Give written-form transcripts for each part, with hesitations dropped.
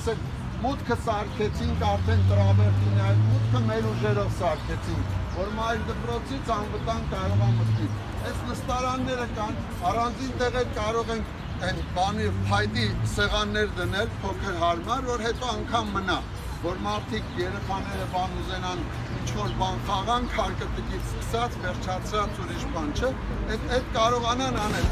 ասեք, մուտքը սարքեցինք արդեն տրավերտինի այդ մուտքը մեր ուժերով սարքեցինք, որ մայր դպրոցից անվտանգ կարող է մտքի։ Այս նստարանները կան, առանձին տեղեր կարող ենք այն բանի փայտի սեղաններ դնել, փոքր հարմար, որ հետո անգամ մնա, որ մարդիկ երեխաները բան ուզենան ինչ-որ բան խաղան, քարկտիկից սկսած, վերջացրած ուրիշ բան չէ, այդ կարողանան անել։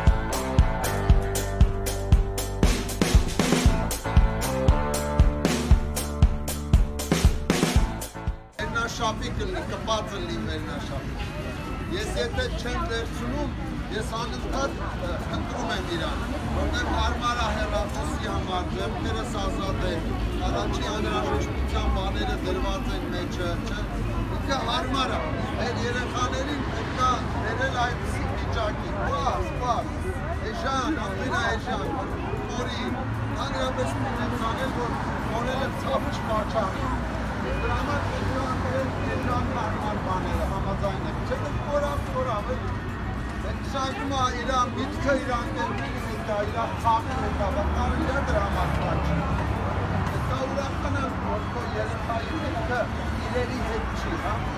Մերնաշապի կլի, կպածը լի մերնաշապի։ Ես եթե չեմ վերցնում, ես անընդհատ խնդրում եմ իրան, որտեղ հարմար է հեռախոսի համար, ձեռքերս ազատ են, առաջի անհրաժեշտության բաները դրված են մեջը, չէ՞։ Ինքը հարմար է, մեր երեխաներին պետք է բերել այդպիսի վիճակի, պարզ, էժան, ամենաէժան, որի հանրապես պետք է ցանել, որ որելը ցավ չպաճառի։ Դրա համար պետք է անել էժան հարմար բաները համաձայն եք, չէ՞ կորավ, Շայգում է իրան միտքը իրան կերպերի հետ է, իրան խաղն հետ է, վտարել է դրա համար չի։ Դա ուրախան է, որ քո երեխայի միտքը իրերի հետ չի,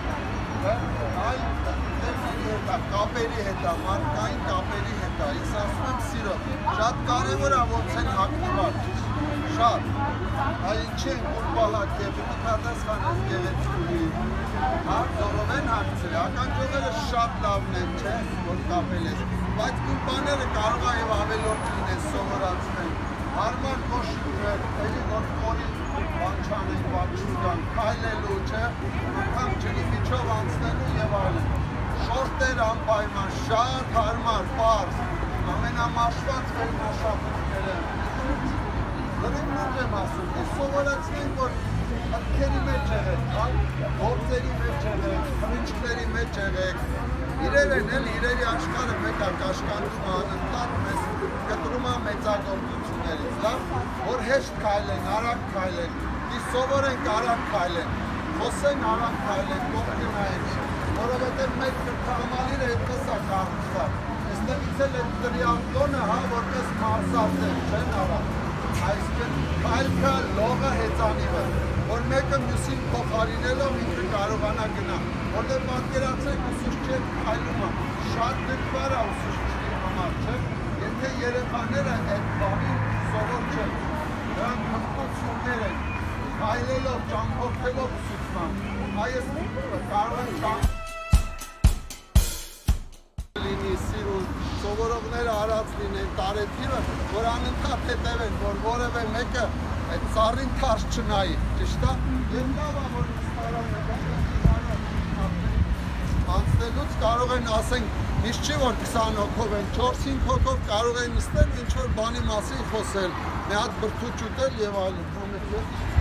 այլ դեպքերի հետ է, կապերի հետ է, մարդկային կապերի հետ է, ես ասում եմ սիրով, շատ կարևոր է ոնց են ակտիվալ, շատ, այլ ինչի են կուրպահակ է, պետք պատասխանես գեղեցկուի, զորով են հակցել, ականջողերը շատ լավն են, չէ, որ կապել ես, բայց կուրպաները կարող է և ավելորդ լինեն սովորացնեն, հարմար կոշիկներ, էլի որ կորի բան չանեն, բան չուտան, քայլելու, չէ, անգամ ջրի միջով անցնելու և այլն, շորտեր անպայման, շատ հարմար, պարզ, ամենամաշված վերնաշապիկները, լրիվ լուրջ եմ ասում, ես սովորացնենք, որ հատքերի մեջ եղեք, գործերի մեջ եղեք, խմիչքների մեջ եղեք, իրեր են էլ, իրերի աշխարհը մեկ է կաշկանդում անընդհատ մեզ կտրում է մեծագործություններից, լավ, որ հեշտ քայլեն, արագ քայլեն, իսկ սովորենք արագ քայլեն, խոսեն արագ քայլեն, կողքի նայեն, որովհետև մեր կրթահամալիրը այդպես է կառուցված, այստեղից էլ այդ տրիատլոնը, որպես մարզաձև, չեն արագ, այսինքն քայլքը լողը հեծանիվը, որ մեկը մյուսին փոխարինելով ինքը կարողանա գնա, որտեղ պատկերացրեք ուսուցչի հետ քայլում է, շատ դժվար է ուսուցչի համար, չէ՞, եթե երեխաները այդ բանին սովոր չեն, դրանք հմտություններ են, քայլելով, ճամփորդելով ուսուցման, այս կարող են լինի սիրուն, սովորողները արած լինեն տարեթիվը, որ անընդհատ հետևեն, որ որևէ մեկը այդ ծառին թարս չնայի, ճիշտ է, և լավ է, որ անցնելուց կարող են ասենք, միշտ չի, որ 20 հոգով են, 4-5 հոգով կարող են նստել ինչ-որ բանի մասին խոսել, մի հատ բրդուճ ուտել և այլն։